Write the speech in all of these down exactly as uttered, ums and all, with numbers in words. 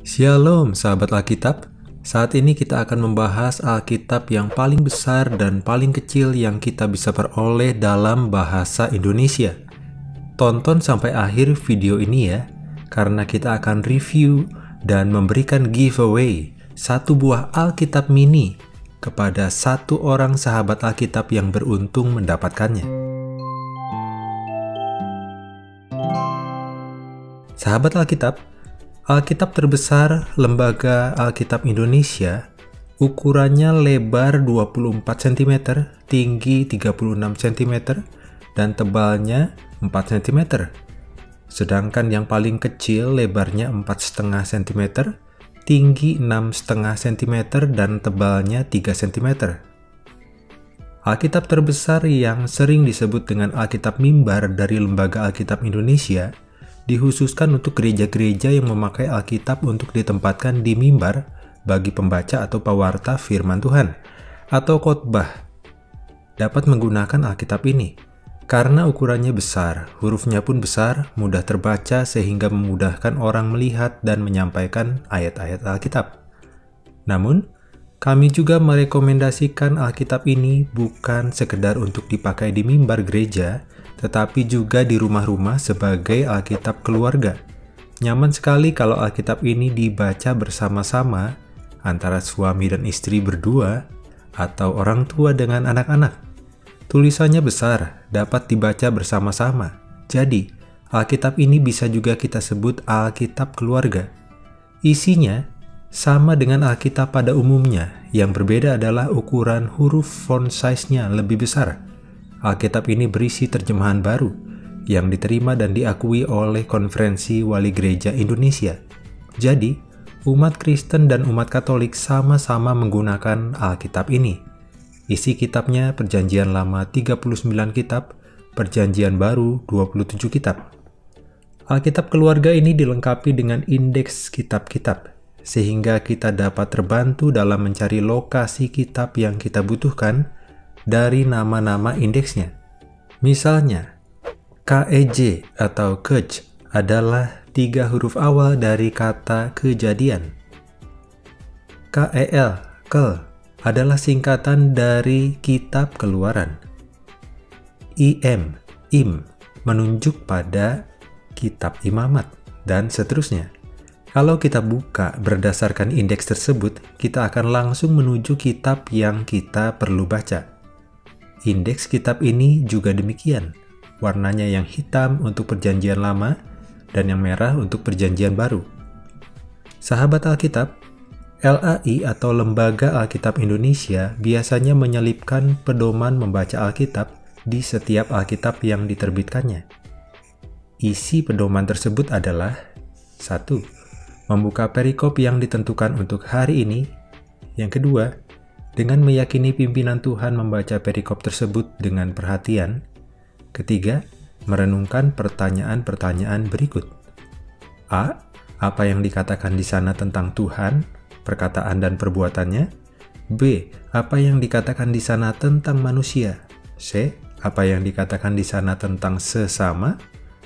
Shalom sahabat Alkitab, saat ini kita akan membahas Alkitab yang paling besar dan paling kecil yang kita bisa peroleh dalam bahasa Indonesia. Tonton sampai akhir video ini ya, karena kita akan review dan memberikan giveaway satu buah Alkitab mini kepada satu orang sahabat Alkitab yang beruntung mendapatkannya. Sahabat Alkitab, Alkitab terbesar Lembaga Alkitab Indonesia ukurannya lebar dua puluh empat sentimeter, tinggi tiga puluh enam sentimeter, dan tebalnya empat sentimeter. Sedangkan yang paling kecil lebarnya empat koma lima sentimeter, tinggi enam koma lima sentimeter, dan tebalnya tiga sentimeter. Alkitab terbesar yang sering disebut dengan Alkitab Mimbar dari Lembaga Alkitab Indonesia dikhususkan untuk gereja-gereja yang memakai Alkitab untuk ditempatkan di mimbar bagi pembaca atau pewarta firman Tuhan, atau khotbah. Dapat menggunakan Alkitab ini, karena ukurannya besar, hurufnya pun besar, mudah terbaca sehingga memudahkan orang melihat dan menyampaikan ayat-ayat Alkitab. Namun, kami juga merekomendasikan Alkitab ini bukan sekedar untuk dipakai di mimbar gereja, tetapi juga di rumah-rumah sebagai Alkitab keluarga. Nyaman sekali kalau Alkitab ini dibaca bersama-sama antara suami dan istri berdua atau orang tua dengan anak-anak. Tulisannya besar, dapat dibaca bersama-sama. Jadi, Alkitab ini bisa juga kita sebut Alkitab keluarga. Isinya sama dengan Alkitab pada umumnya, yang berbeda adalah ukuran huruf font size-nya lebih besar. Alkitab ini berisi terjemahan baru yang diterima dan diakui oleh Konferensi Wali Gereja Indonesia. Jadi, umat Kristen dan umat Katolik sama-sama menggunakan Alkitab ini. Isi kitabnya Perjanjian Lama tiga puluh sembilan kitab, Perjanjian Baru dua puluh tujuh kitab. Alkitab keluarga ini dilengkapi dengan indeks kitab-kitab, sehingga kita dapat terbantu dalam mencari lokasi kitab yang kita butuhkan dari nama-nama indeksnya. Misalnya, K E J atau K E J adalah tiga huruf awal dari kata kejadian. K E L, Kel, adalah singkatan dari kitab Keluaran. I M, Im, menunjuk pada kitab Imamat, dan seterusnya. Kalau kita buka berdasarkan indeks tersebut, kita akan langsung menuju kitab yang kita perlu baca. Indeks kitab ini juga demikian, warnanya yang hitam untuk Perjanjian Lama dan yang merah untuk Perjanjian Baru. Sahabat Alkitab, L A I atau Lembaga Alkitab Indonesia biasanya menyelipkan pedoman membaca Alkitab di setiap Alkitab yang diterbitkannya. Isi pedoman tersebut adalah satu. Membuka perikop yang ditentukan untuk hari ini. Yang kedua, dengan meyakini pimpinan Tuhan membaca perikop tersebut dengan perhatian. Ketiga, merenungkan pertanyaan-pertanyaan berikut. A. Apa yang dikatakan di sana tentang Tuhan, perkataan dan perbuatannya? B. Apa yang dikatakan di sana tentang manusia? C. Apa yang dikatakan di sana tentang sesama?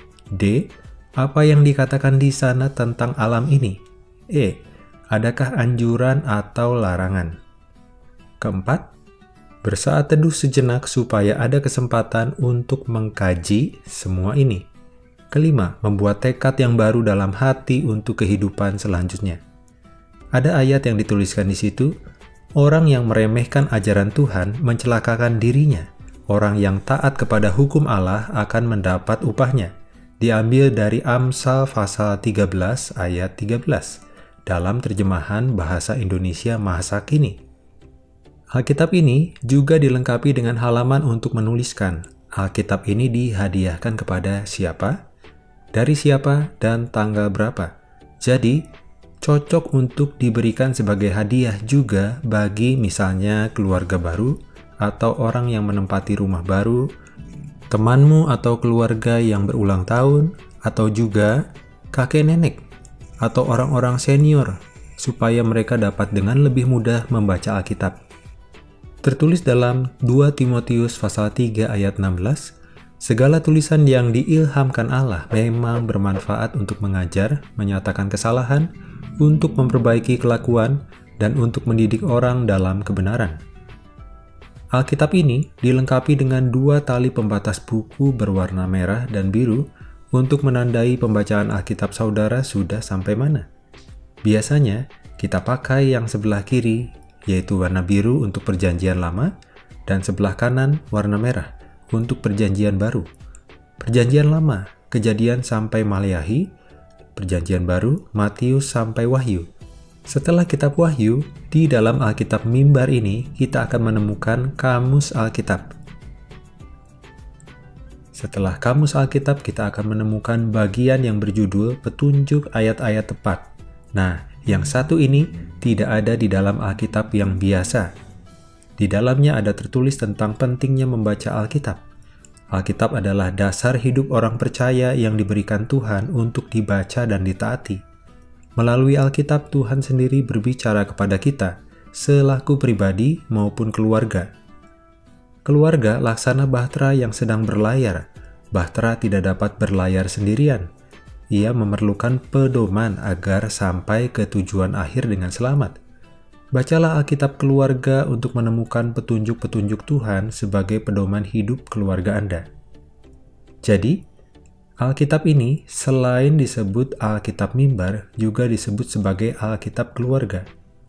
D. Apa yang dikatakan di sana tentang alam ini? E. Adakah anjuran atau larangan? Keempat, bersaat teduh sejenak supaya ada kesempatan untuk mengkaji semua ini. Kelima, membuat tekad yang baru dalam hati untuk kehidupan selanjutnya. Ada ayat yang dituliskan di situ, orang yang meremehkan ajaran Tuhan mencelakakan dirinya. Orang yang taat kepada hukum Allah akan mendapat upahnya. Diambil dari Amsal pasal tiga belas ayat tiga belas dalam terjemahan Bahasa Indonesia Masa Kini. Alkitab ini juga dilengkapi dengan halaman untuk menuliskan Alkitab ini dihadiahkan kepada siapa, dari siapa, dan tanggal berapa. Jadi, cocok untuk diberikan sebagai hadiah juga bagi misalnya keluarga baru atau orang yang menempati rumah baru, temanmu atau keluarga yang berulang tahun, atau juga kakek nenek atau orang-orang senior, supaya mereka dapat dengan lebih mudah membaca Alkitab. Tertulis dalam dua Timotius pasal tiga ayat enam belas, segala tulisan yang diilhamkan Allah memang bermanfaat untuk mengajar, menyatakan kesalahan, untuk memperbaiki kelakuan, dan untuk mendidik orang dalam kebenaran. Alkitab ini dilengkapi dengan dua tali pembatas buku berwarna merah dan biru untuk menandai pembacaan Alkitab saudara sudah sampai mana. Biasanya, kita pakai yang sebelah kiri, yaitu warna biru untuk Perjanjian Lama, dan sebelah kanan warna merah untuk Perjanjian Baru. Perjanjian Lama, Kejadian sampai Maleakhi, Perjanjian Baru, Matius sampai Wahyu. Setelah kitab Wahyu, di dalam Alkitab Mimbar ini kita akan menemukan kamus Alkitab. Setelah kamus Alkitab, kita akan menemukan bagian yang berjudul Petunjuk Ayat-ayat Tepat. Nah, yang satu ini tidak ada di dalam Alkitab yang biasa. Di dalamnya ada tertulis tentang pentingnya membaca Alkitab. Alkitab adalah dasar hidup orang percaya yang diberikan Tuhan untuk dibaca dan ditaati. Melalui Alkitab, Tuhan sendiri berbicara kepada kita, selaku pribadi maupun keluarga. Keluarga laksana bahtera yang sedang berlayar. Bahtera tidak dapat berlayar sendirian. Ia memerlukan pedoman agar sampai ke tujuan akhir dengan selamat. Bacalah Alkitab keluarga untuk menemukan petunjuk-petunjuk Tuhan sebagai pedoman hidup keluarga Anda. Jadi, Alkitab ini selain disebut Alkitab Mimbar, juga disebut sebagai Alkitab keluarga.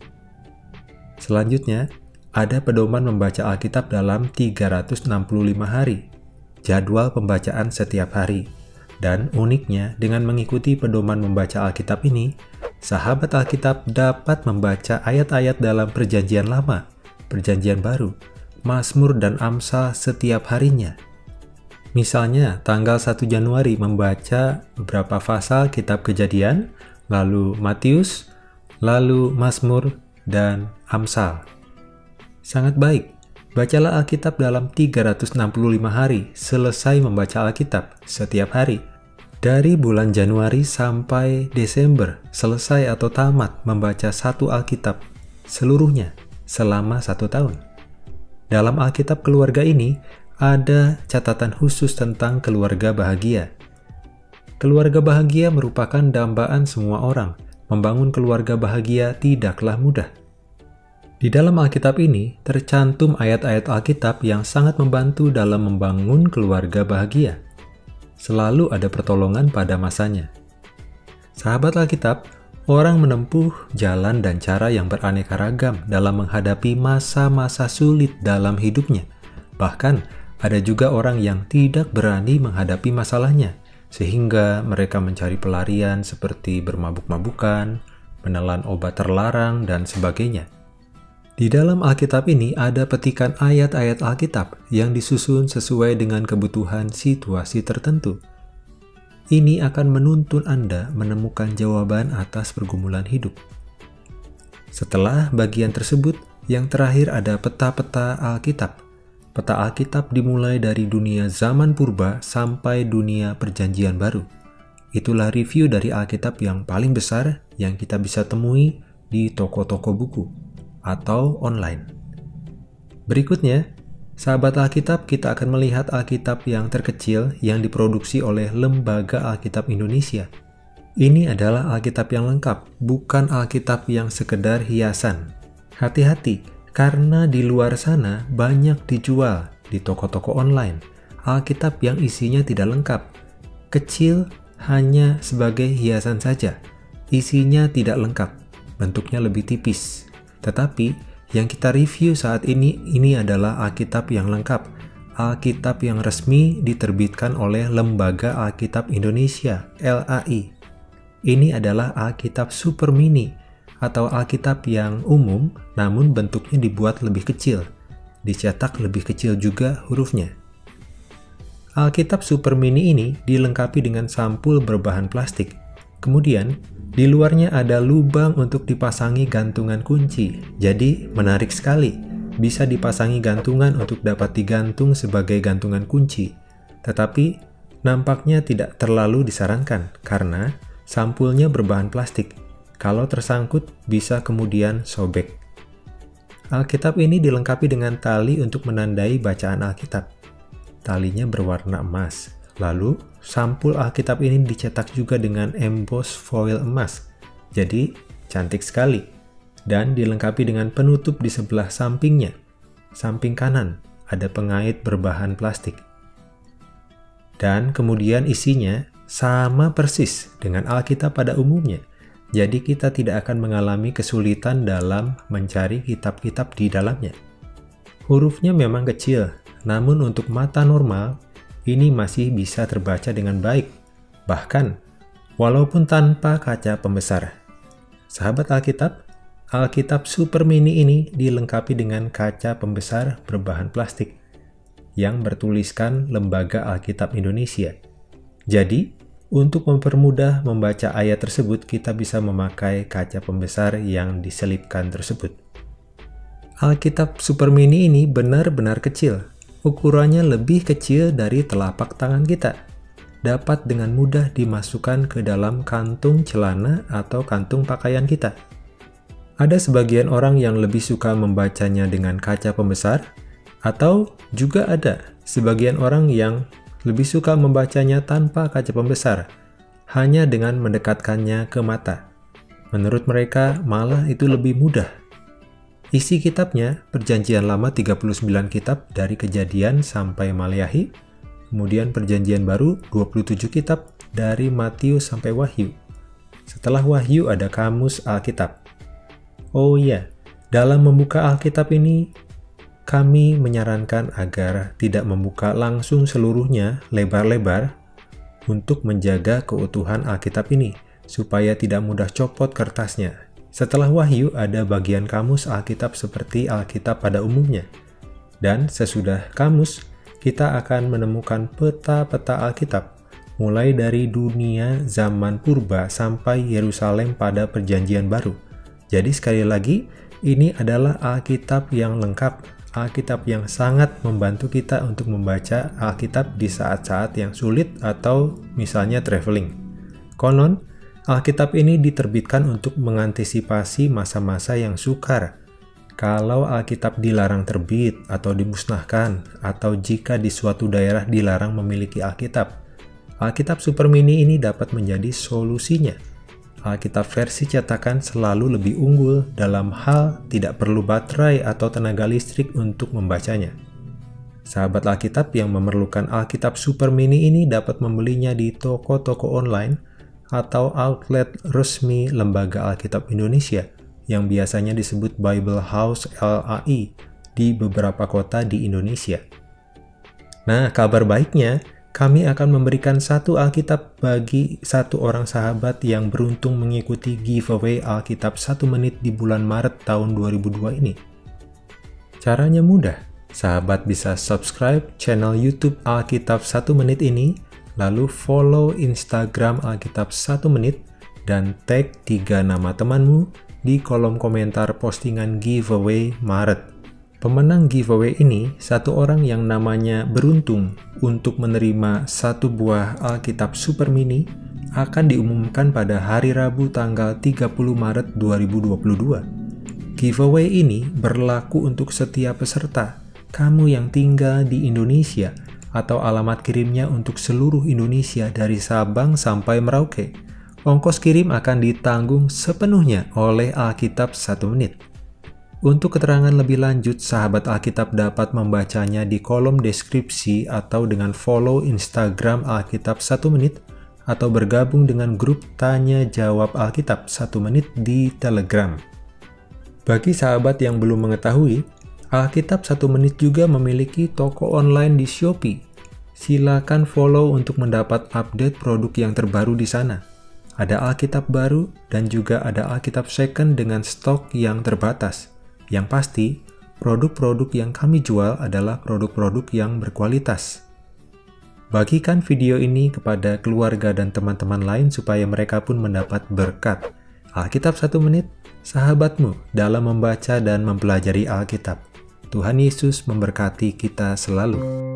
Selanjutnya, ada pedoman membaca Alkitab dalam tiga ratus enam puluh lima hari, jadwal pembacaan setiap hari. Dan uniknya, dengan mengikuti pedoman membaca Alkitab ini, sahabat Alkitab dapat membaca ayat-ayat dalam Perjanjian Lama, Perjanjian Baru, Mazmur dan Amsal setiap harinya. Misalnya, tanggal satu Januari membaca beberapa pasal kitab Kejadian, lalu Matius, lalu Mazmur, dan Amsal. Sangat baik, bacalah Alkitab dalam tiga ratus enam puluh lima hari, selesai membaca Alkitab setiap hari. Dari bulan Januari sampai Desember, selesai atau tamat membaca satu Alkitab seluruhnya selama satu tahun. Dalam Alkitab keluarga ini, ada catatan khusus tentang keluarga bahagia. Keluarga bahagia merupakan dambaan semua orang. Membangun keluarga bahagia tidaklah mudah. Di dalam Alkitab ini tercantum ayat-ayat Alkitab yang sangat membantu dalam membangun keluarga bahagia. Selalu ada pertolongan pada masanya. Sahabat Alkitab, orang menempuh jalan dan cara yang beraneka ragam dalam menghadapi masa-masa sulit dalam hidupnya. Bahkan, ada juga orang yang tidak berani menghadapi masalahnya, sehingga mereka mencari pelarian seperti bermabuk-mabukan, menelan obat terlarang, dan sebagainya. Di dalam Alkitab ini ada petikan ayat-ayat Alkitab yang disusun sesuai dengan kebutuhan situasi tertentu. Ini akan menuntun Anda menemukan jawaban atas pergumulan hidup. Setelah bagian tersebut, yang terakhir ada peta-peta Alkitab. Peta Alkitab dimulai dari dunia zaman purba sampai dunia Perjanjian Baru. Itulah review dari Alkitab yang paling besar yang kita bisa temui di toko-toko buku atau online. Berikutnya, sahabat Alkitab, kita akan melihat Alkitab yang terkecil yang diproduksi oleh Lembaga Alkitab Indonesia. Ini adalah Alkitab yang lengkap, bukan Alkitab yang sekedar hiasan. Hati-hati, karena di luar sana banyak dijual di toko-toko online Alkitab yang isinya tidak lengkap, kecil, hanya sebagai hiasan saja. Isinya tidak lengkap, bentuknya lebih tipis. Tetapi yang kita review saat ini, ini adalah Alkitab yang lengkap, Alkitab yang resmi diterbitkan oleh Lembaga Alkitab Indonesia, L A I. Ini adalah Alkitab Super Mini, atau Alkitab yang umum, namun bentuknya dibuat lebih kecil, dicetak lebih kecil juga hurufnya. Alkitab Super Mini ini dilengkapi dengan sampul berbahan plastik. Kemudian, di luarnya ada lubang untuk dipasangi gantungan kunci. Jadi, menarik sekali. Bisa dipasangi gantungan untuk dapat digantung sebagai gantungan kunci. Tetapi, nampaknya tidak terlalu disarankan karena sampulnya berbahan plastik. Kalau tersangkut, bisa kemudian sobek. Alkitab ini dilengkapi dengan tali untuk menandai bacaan Alkitab. Talinya berwarna emas. Lalu, sampul Alkitab ini dicetak juga dengan emboss foil emas. Jadi, cantik sekali, dan dilengkapi dengan penutup di sebelah sampingnya. Samping kanan ada pengait berbahan plastik. Dan kemudian isinya sama persis dengan Alkitab pada umumnya. Jadi kita tidak akan mengalami kesulitan dalam mencari kitab-kitab di dalamnya. Hurufnya memang kecil, namun untuk mata normal, ini masih bisa terbaca dengan baik. Bahkan, walaupun tanpa kaca pembesar. Sahabat Alkitab, Alkitab Super Mini ini dilengkapi dengan kaca pembesar berbahan plastik yang bertuliskan Lembaga Alkitab Indonesia. Jadi, untuk mempermudah membaca ayat tersebut, kita bisa memakai kaca pembesar yang diselipkan tersebut. Alkitab Super Mini ini benar-benar kecil. Ukurannya lebih kecil dari telapak tangan kita. Dapat dengan mudah dimasukkan ke dalam kantung celana atau kantung pakaian kita. Ada sebagian orang yang lebih suka membacanya dengan kaca pembesar, atau juga ada sebagian orang yang lebih suka membacanya tanpa kaca pembesar, hanya dengan mendekatkannya ke mata. Menurut mereka, malah itu lebih mudah. Isi kitabnya, Perjanjian Lama tiga puluh sembilan kitab dari Kejadian sampai Maleakhi, kemudian Perjanjian Baru dua puluh tujuh kitab dari Matius sampai Wahyu. Setelah Wahyu ada Kamus Alkitab. Oh iya, dalam membuka Alkitab ini, kami menyarankan agar tidak membuka langsung seluruhnya lebar-lebar untuk menjaga keutuhan Alkitab ini, supaya tidak mudah copot kertasnya. Setelah Wahyu ada bagian kamus Alkitab seperti Alkitab pada umumnya. Dan sesudah kamus, kita akan menemukan peta-peta Alkitab, mulai dari dunia zaman purba sampai Yerusalem pada Perjanjian Baru. Jadi sekali lagi, ini adalah Alkitab yang lengkap, Alkitab yang sangat membantu kita untuk membaca Alkitab di saat-saat yang sulit atau misalnya traveling. Konon, Alkitab ini diterbitkan untuk mengantisipasi masa-masa yang sukar. Kalau Alkitab dilarang terbit atau dimusnahkan, atau jika di suatu daerah dilarang memiliki Alkitab, Alkitab Super Mini ini dapat menjadi solusinya. Alkitab versi cetakan selalu lebih unggul dalam hal tidak perlu baterai atau tenaga listrik untuk membacanya. Sahabat Alkitab yang memerlukan Alkitab Super Mini ini dapat membelinya di toko-toko online atau outlet resmi Lembaga Alkitab Indonesia yang biasanya disebut Bible House L A I di beberapa kota di Indonesia. Nah, kabar baiknya, kami akan memberikan satu Alkitab bagi satu orang sahabat yang beruntung mengikuti giveaway Alkitab satu menit di bulan Maret tahun dua ribu dua ini. Caranya mudah, sahabat bisa subscribe channel YouTube Alkitab satu menit ini, lalu follow Instagram Alkitab satu menit, dan tag tiga nama temanmu di kolom komentar postingan giveaway Maret. Pemenang giveaway ini satu orang yang namanya beruntung untuk menerima satu buah Alkitab Super Mini akan diumumkan pada hari Rabu tanggal tiga puluh Maret dua ribu dua puluh dua. Giveaway ini berlaku untuk setiap peserta, kamu yang tinggal di Indonesia atau alamat kirimnya untuk seluruh Indonesia dari Sabang sampai Merauke. Ongkos kirim akan ditanggung sepenuhnya oleh Alkitab satu menit. Untuk keterangan lebih lanjut, sahabat Alkitab dapat membacanya di kolom deskripsi atau dengan follow Instagram Alkitab satu menit atau bergabung dengan grup Tanya Jawab Alkitab satu menit di Telegram. Bagi sahabat yang belum mengetahui, Alkitab satu menit juga memiliki toko online di Shopee. Silakan follow untuk mendapat update produk yang terbaru di sana. Ada Alkitab baru dan juga ada Alkitab second dengan stok yang terbatas. Yang pasti, produk-produk yang kami jual adalah produk-produk yang berkualitas. Bagikan video ini kepada keluarga dan teman-teman lain supaya mereka pun mendapat berkat. Alkitab satu menit, sahabatmu dalam membaca dan mempelajari Alkitab. Tuhan Yesus memberkati kita selalu.